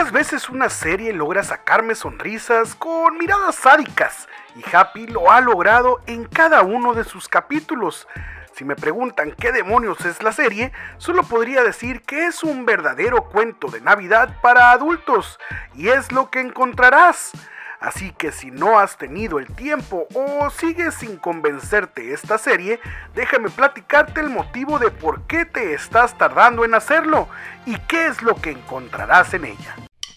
Pocas veces una serie logra sacarme sonrisas con miradas sádicas, y Happy lo ha logrado en cada uno de sus capítulos. Si me preguntan qué demonios es la serie, solo podría decir que es un verdadero cuento de Navidad para adultos, y es lo que encontrarás. Así que si no has tenido el tiempo o sigues sin convencerte esta serie, déjame platicarte el motivo de por qué te estás tardando en hacerlo y qué es lo que encontrarás en ella.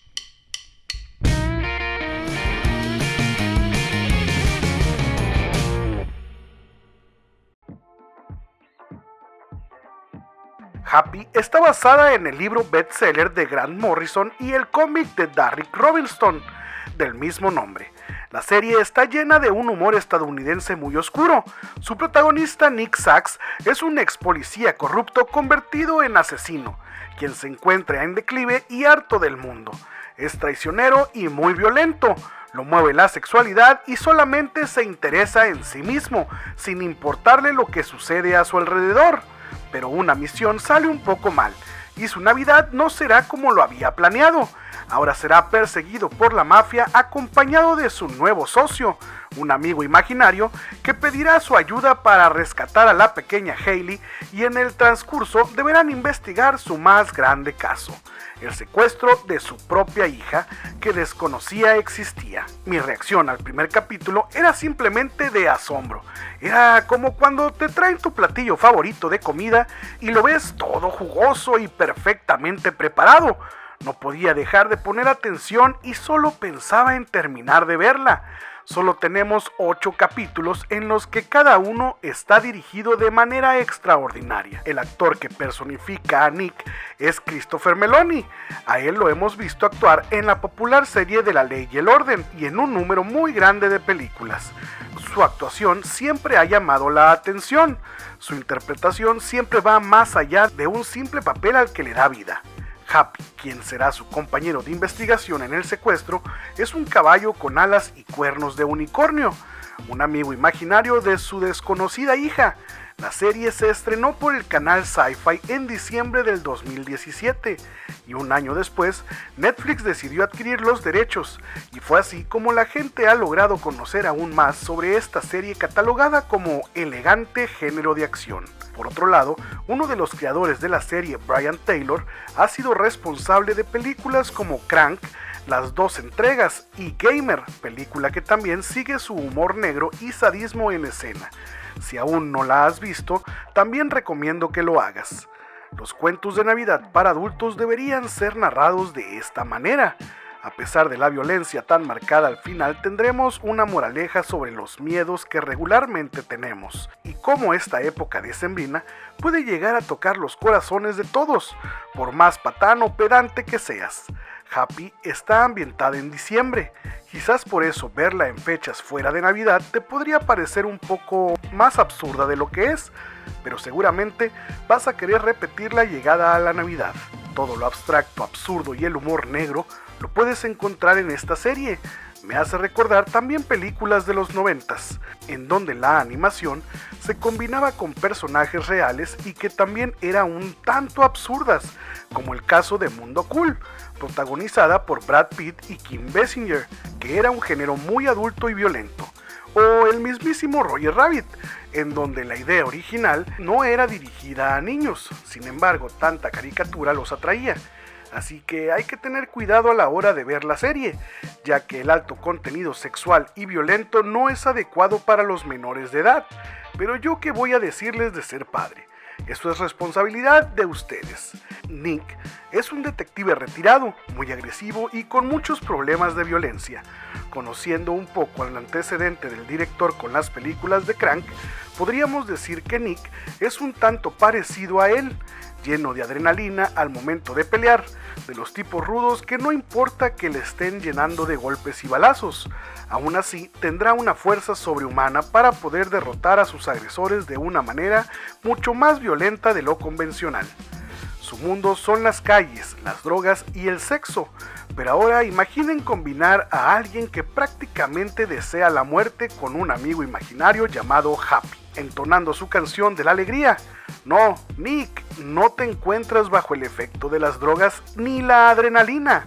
Happy está basada en el libro bestseller de Grant Morrison y el cómic de Derek Robinson del mismo nombre. La serie está llena de un humor estadounidense muy oscuro. Su protagonista, Nick Sax, es un ex policía corrupto convertido en asesino, quien se encuentra en declive y harto del mundo. Es traicionero y muy violento. Lo mueve la sexualidad y solamente se interesa en sí mismo, sin importarle lo que sucede a su alrededor. Pero una misión sale un poco mal, y su Navidad no será como lo había planeado. Ahora será perseguido por la mafia acompañado de su nuevo socio, un amigo imaginario que pedirá su ayuda para rescatar a la pequeña Hailey, y en el transcurso deberán investigar su más grande caso, el secuestro de su propia hija que desconocía existía. Mi reacción al primer capítulo era simplemente de asombro. Era como cuando te traen tu platillo favorito de comida y lo ves todo jugoso y perfectamente preparado. No podía dejar de poner atención y solo pensaba en terminar de verla. Solo tenemos 8 capítulos en los que cada uno está dirigido de manera extraordinaria. El actor que personifica a Nick es Christopher Meloni. A él lo hemos visto actuar en la popular serie de La Ley y el Orden y en un número muy grande de películas. Su actuación siempre ha llamado la atención. Su interpretación siempre va más allá de un simple papel al que le da vida. Happy, quien será su compañero de investigación en el secuestro, es un caballo con alas y cuernos de unicornio, un amigo imaginario de su desconocida hija. La serie se estrenó por el canal Sci-Fi en diciembre del 2017 y un año después Netflix decidió adquirir los derechos, y fue así como la gente ha logrado conocer aún más sobre esta serie catalogada como elegante género de acción. Por otro lado, uno de los creadores de la serie, Brian Taylor, ha sido responsable de películas como Crank, las 2 entregas, y Gamer, película que también sigue su humor negro y sadismo en escena. Si aún no la has visto, también recomiendo que lo hagas. Los cuentos de Navidad para adultos deberían ser narrados de esta manera. A pesar de la violencia tan marcada al final, tendremos una moraleja sobre los miedos que regularmente tenemos y cómo esta época decembrina puede llegar a tocar los corazones de todos, por más patán o pedante que seas. Happy está ambientada en diciembre. Quizás por eso verla en fechas fuera de Navidad te podría parecer un poco más absurda de lo que es, pero seguramente vas a querer repetir la llegada a la Navidad. Todo lo abstracto, absurdo y el humor negro lo puedes encontrar en esta serie. Me hace recordar también películas de los 90s, en donde la animación se combinaba con personajes reales y que también eran un tanto absurdas, como el caso de Mundo Cool, protagonizada por Brad Pitt y Kim Basinger, que era un género muy adulto y violento, o el mismísimo Roger Rabbit, en donde la idea original no era dirigida a niños, sin embargo tanta caricatura los atraía. Así que hay que tener cuidado a la hora de ver la serie, ya que el alto contenido sexual y violento no es adecuado para los menores de edad. Pero yo qué voy a decirles de ser padre, eso es responsabilidad de ustedes. Nick es un detective retirado, muy agresivo y con muchos problemas de violencia. Conociendo un poco el antecedente del director con las películas de Crank, podríamos decir que Nick es un tanto parecido a él, lleno de adrenalina al momento de pelear, de los tipos rudos que no importa que le estén llenando de golpes y balazos, aún así tendrá una fuerza sobrehumana para poder derrotar a sus agresores de una manera mucho más violenta de lo convencional. Su mundo son las calles, las drogas y el sexo, pero ahora imaginen combinar a alguien que prácticamente desea la muerte con un amigo imaginario llamado Happy, entonando su canción de la alegría. No, Nick, no te encuentras bajo el efecto de las drogas ni la adrenalina.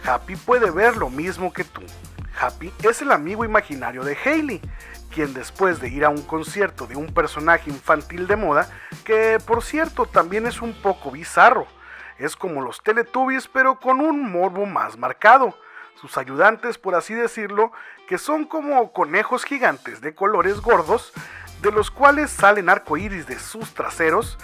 Happy puede ver lo mismo que tú. Happy es el amigo imaginario de Hailey, quien después de ir a un concierto de un personaje infantil de moda, que por cierto también es un poco bizarro, es como los Teletubbies pero con un morbo más marcado. Sus ayudantes, por así decirlo, que son como conejos gigantes de colores gordos, de los cuales salen arcoíris de sus traseros,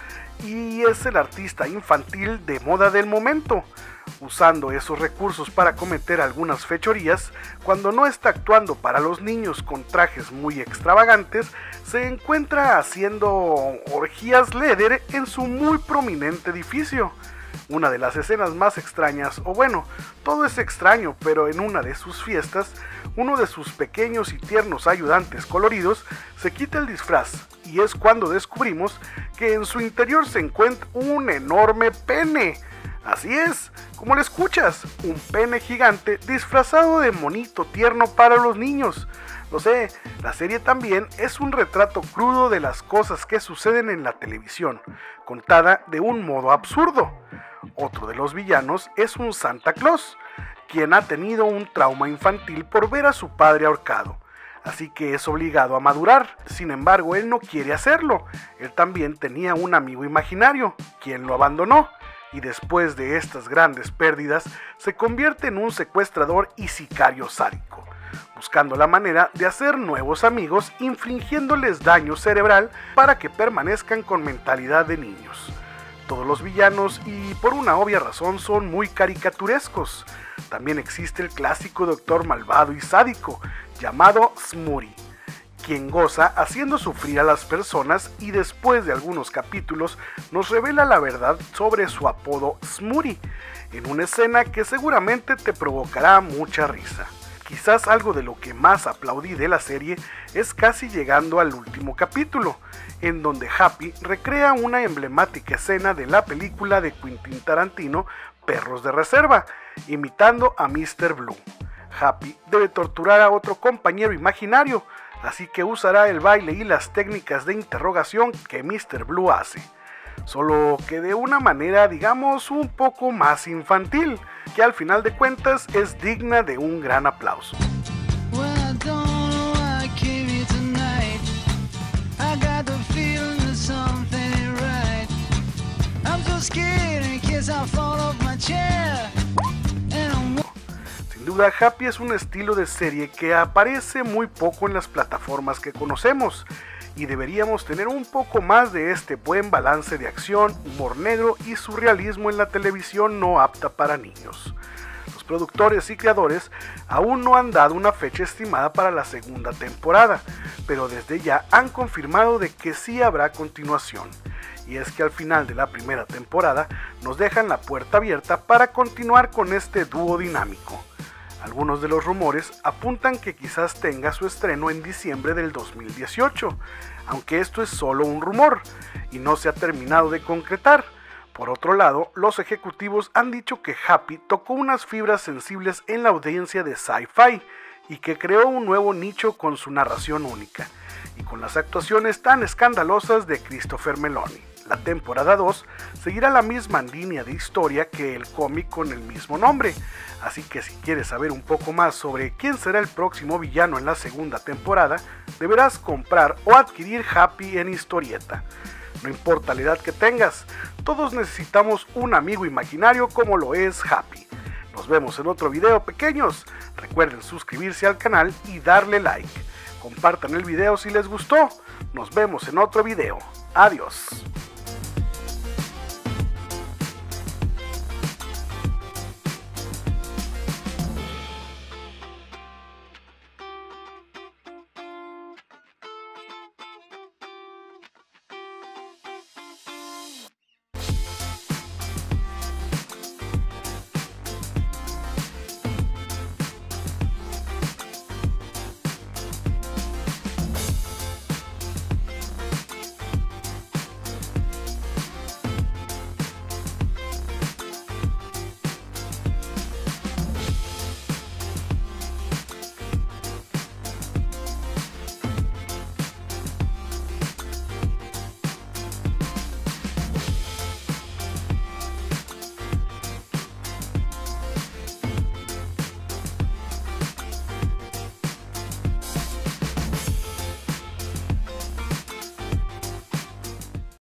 y es el artista infantil de moda del momento, usando esos recursos para cometer algunas fechorías. Cuando no está actuando para los niños con trajes muy extravagantes, se encuentra haciendo orgías leather en su muy prominente edificio. Una de las escenas más extrañas, o bueno, todo es extraño, pero en una de sus fiestas, uno de sus pequeños y tiernos ayudantes coloridos se quita el disfraz, y es cuando descubrimos que en su interior se encuentra un enorme pene. Así es, como lo escuchas, un pene gigante disfrazado de monito tierno para los niños. Lo sé, la serie también es un retrato crudo de las cosas que suceden en la televisión, contada de un modo absurdo. Otro de los villanos es un Santa Claus, quien ha tenido un trauma infantil por ver a su padre ahorcado, así que es obligado a madurar. Sin embargo, él no quiere hacerlo. Él también tenía un amigo imaginario, quien lo abandonó, y después de estas grandes pérdidas, se convierte en un secuestrador y sicario sádico, buscando la manera de hacer nuevos amigos, infligiéndoles daño cerebral para que permanezcan con mentalidad de niños. Todos los villanos, y por una obvia razón, son muy caricaturescos. También existe el clásico doctor malvado y sádico, llamado Smurrie, quien goza haciendo sufrir a las personas, y después de algunos capítulos nos revela la verdad sobre su apodo Smurrie, en una escena que seguramente te provocará mucha risa. Quizás algo de lo que más aplaudí de la serie es casi llegando al último capítulo, en donde Happy recrea una emblemática escena de la película de Quentin Tarantino, Perros de Reserva, imitando a Mr. Blue. Happy debe torturar a otro compañero imaginario, así que usará el baile y las técnicas de interrogación que Mr. Blue hace, solo que de una manera, digamos, un poco más infantil, que al final de cuentas es digna de un gran aplauso. Sin duda, Happy es un estilo de serie que aparece muy poco en las plataformas que conocemos, y deberíamos tener un poco más de este buen balance de acción, humor negro y surrealismo en la televisión no apta para niños. Los productores y creadores aún no han dado una fecha estimada para la segunda temporada, pero desde ya han confirmado de que sí habrá continuación. Y es que al final de la primera temporada nos dejan la puerta abierta para continuar con este dúo dinámico. Algunos de los rumores apuntan que quizás tenga su estreno en diciembre del 2018, aunque esto es solo un rumor y no se ha terminado de concretar. Por otro lado, los ejecutivos han dicho que Happy tocó unas fibras sensibles en la audiencia de Sci-Fi y que creó un nuevo nicho con su narración única y con las actuaciones tan escandalosas de Christopher Meloni. La temporada 2 seguirá la misma línea de historia que el cómic con el mismo nombre, así que si quieres saber un poco más sobre quién será el próximo villano en la segunda temporada, deberás comprar o adquirir Happy en historieta. No importa la edad que tengas, todos necesitamos un amigo imaginario como lo es Happy. Nos vemos en otro video, pequeños. Recuerden suscribirse al canal y darle like. Compartan el video si les gustó. Nos vemos en otro video. Adiós.